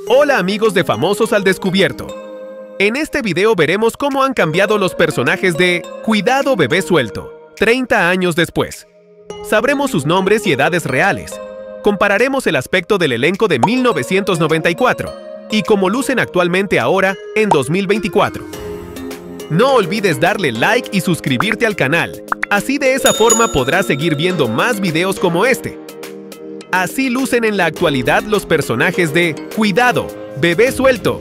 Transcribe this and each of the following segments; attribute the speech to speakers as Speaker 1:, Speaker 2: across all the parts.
Speaker 1: Hola amigos de Famosos al Descubierto. En este video veremos cómo han cambiado los personajes de Cuidado bebé suelto, 30 años después. Sabremos sus nombres y edades reales. Compararemos el aspecto del elenco de 1994 y cómo lucen actualmente ahora en 2024. No olvides darle like y suscribirte al canal. Así de esa forma podrás seguir viendo más videos como este. Así lucen en la actualidad los personajes de Cuidado bebé suelto.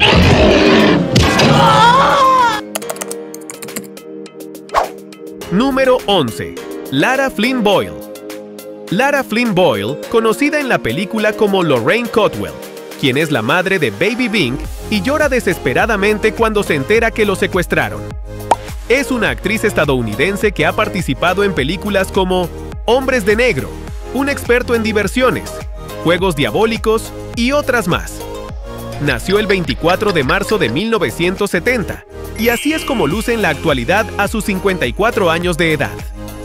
Speaker 1: Número 11. Lara Flynn Boyle. Lara Flynn Boyle, conocida en la película como Lorraine Cotwell, quien es la madre de Baby Bink y llora desesperadamente cuando se entera que lo secuestraron. Es una actriz estadounidense que ha participado en películas como Hombres de Negro, un experto en diversiones, Juegos Diabólicos y otras más. Nació el 24 de marzo de 1970 y así es como luce en la actualidad a sus 54 años de edad.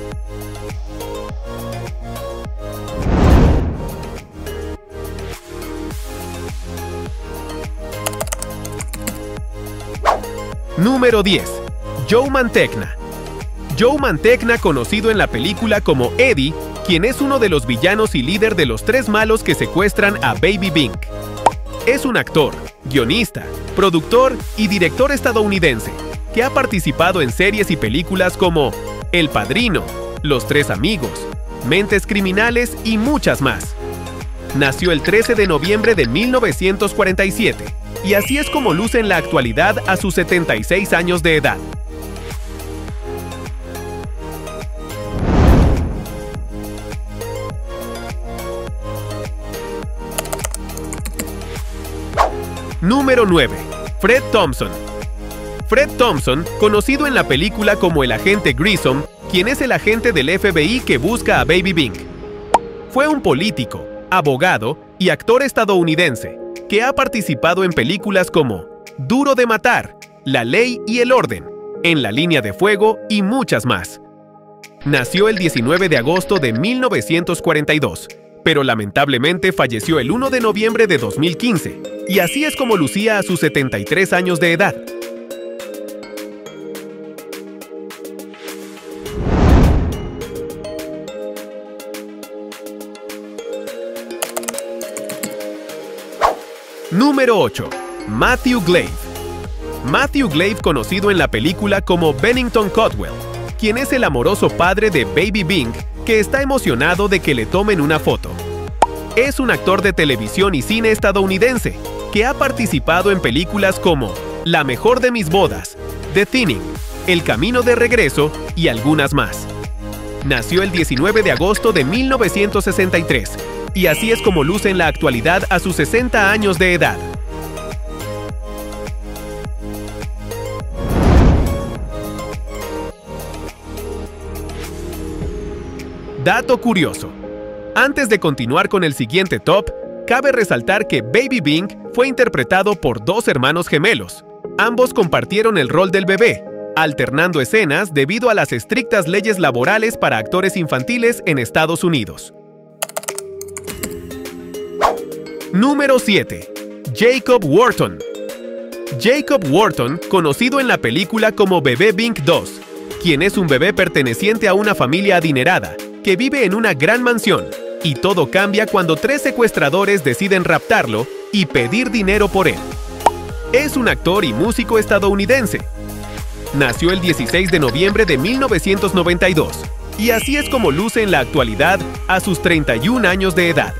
Speaker 1: Número 10. Joe Mantegna. Joe Mantegna, conocido en la película como Eddie, quien es uno de los villanos y líder de los tres malos que secuestran a Baby Bink. Es un actor, guionista, productor y director estadounidense que ha participado en series y películas como El Padrino, Los Tres Amigos, Mentes Criminales y muchas más. Nació el 13 de noviembre de 1947 y así es como luce en la actualidad a sus 76 años de edad. Número 9. Fred Thompson. Fred Thompson, conocido en la película como el agente Grissom, quien es el agente del FBI que busca a Baby Bink. Fue un político, abogado y actor estadounidense que ha participado en películas como Duro de Matar, La Ley y el Orden, En la Línea de Fuego y muchas más. Nació el 19 de agosto de 1942, pero lamentablemente falleció el 1 de noviembre de 2015, y así es como lucía a sus 73 años de edad. Número 8. Matthew Glave. Matthew Glave, conocido en la película como Bennington Cotwell, quien es el amoroso padre de Baby Bink, que está emocionado de que le tomen una foto. Es un actor de televisión y cine estadounidense que ha participado en películas como La Mejor de Mis Bodas, The Thinning, El Camino de Regreso y algunas más. Nació el 19 de agosto de 1963 y así es como luce en la actualidad a sus 60 años de edad. Dato curioso. Antes de continuar con el siguiente top, cabe resaltar que Baby Bink fue interpretado por dos hermanos gemelos. Ambos compartieron el rol del bebé, alternando escenas debido a las estrictas leyes laborales para actores infantiles en Estados Unidos. Número 7. Jacob Wharton. Jacob Wharton, conocido en la película como Bebé Bink 2, quien es un bebé perteneciente a una familia adinerada que vive en una gran mansión, y todo cambia cuando tres secuestradores deciden raptarlo y pedir dinero por él. Es un actor y músico estadounidense. Nació el 16 de noviembre de 1992, y así es como luce en la actualidad a sus 31 años de edad.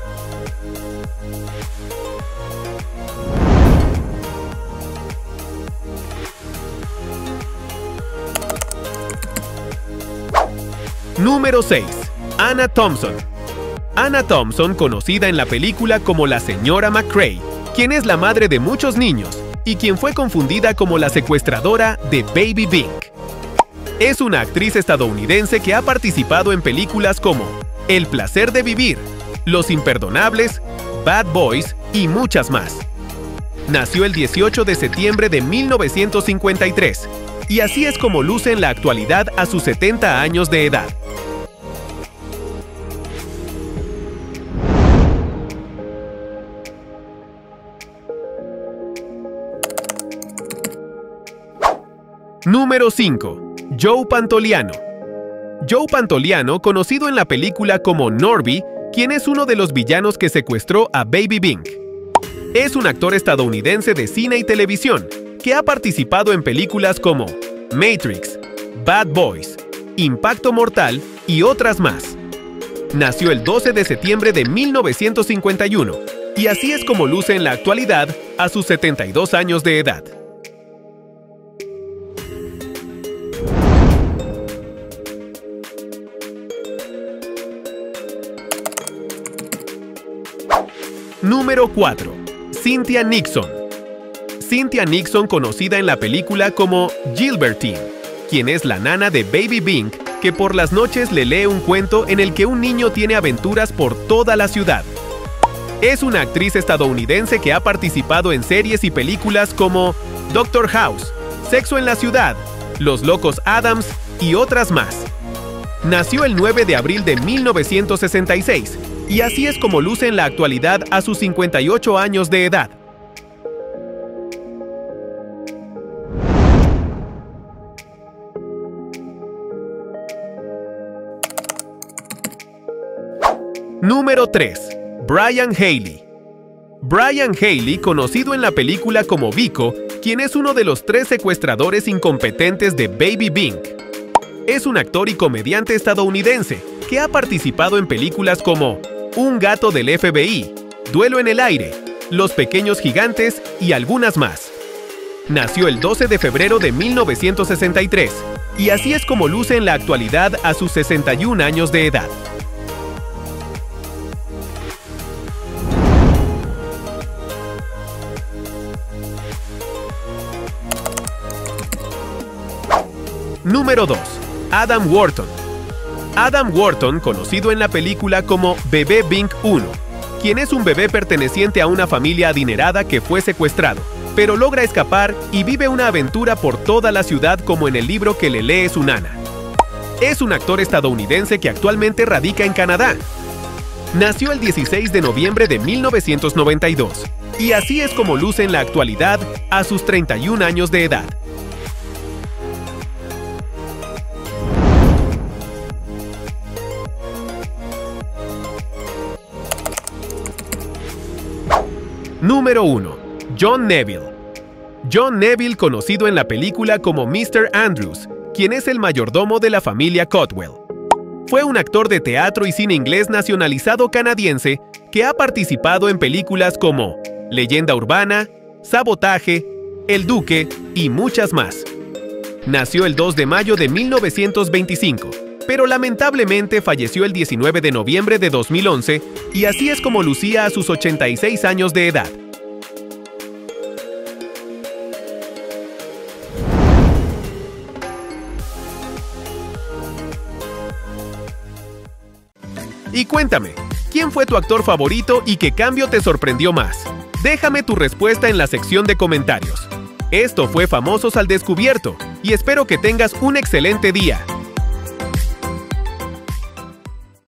Speaker 1: Número 6. Anna Thompson. Anna Thompson, conocida en la película como la señora McCrae, quien es la madre de muchos niños y quien fue confundida como la secuestradora de Baby Bink. Es una actriz estadounidense que ha participado en películas como El placer de vivir, Los imperdonables, Bad Boys y muchas más. Nació el 18 de septiembre de 1953 y así es como luce en la actualidad a sus 70 años de edad. Número 5. Joe Pantoliano. Joe Pantoliano, conocido en la película como Norby, quien es uno de los villanos que secuestró a Baby Bing. Es un actor estadounidense de cine y televisión que ha participado en películas como Matrix, Bad Boys, Impacto Mortal y otras más. Nació el 12 de septiembre de 1951 y así es como luce en la actualidad a sus 72 años de edad. Número 4. Cynthia Nixon. Cynthia Nixon, conocida en la película como Gilbertine, quien es la nana de Baby Bing, que por las noches le lee un cuento en el que un niño tiene aventuras por toda la ciudad. Es una actriz estadounidense que ha participado en series y películas como Doctor House, Sexo en la Ciudad, Los Locos Adams y otras más. Nació el 9 de abril de 1966 y así es como luce en la actualidad a sus 58 años de edad. Número 3. Brian Haley. Brian Haley, conocido en la película como Vico, quien es uno de los 3 secuestradores incompetentes de Baby Bing. Es un actor y comediante estadounidense que ha participado en películas como Un gato del FBI, Duelo en el aire, Los pequeños gigantes y algunas más. Nació el 12 de febrero de 1963 y así es como luce en la actualidad a sus 61 años de edad. Número 2. Adam Wharton. Adam Wharton, conocido en la película como Bebé Bing 1, quien es un bebé perteneciente a una familia adinerada que fue secuestrado, pero logra escapar y vive una aventura por toda la ciudad como en el libro que le lee su nana. Es un actor estadounidense que actualmente radica en Canadá. Nació el 16 de noviembre de 1992 y así es como luce en la actualidad a sus 31 años de edad. Número 1. John Neville. John Neville, conocido en la película como Mr. Andrews, quien es el mayordomo de la familia Cotwell. Fue un actor de teatro y cine inglés nacionalizado canadiense que ha participado en películas como Leyenda Urbana, Sabotaje, El Duque y muchas más. Nació el 2 de mayo de 1925, pero lamentablemente falleció el 19 de noviembre de 2011 y así es como lucía a sus 86 años de edad. Y cuéntame, ¿quién fue tu actor favorito y qué cambio te sorprendió más? Déjame tu respuesta en la sección de comentarios. Esto fue Famosos al Descubierto y espero que tengas un excelente día.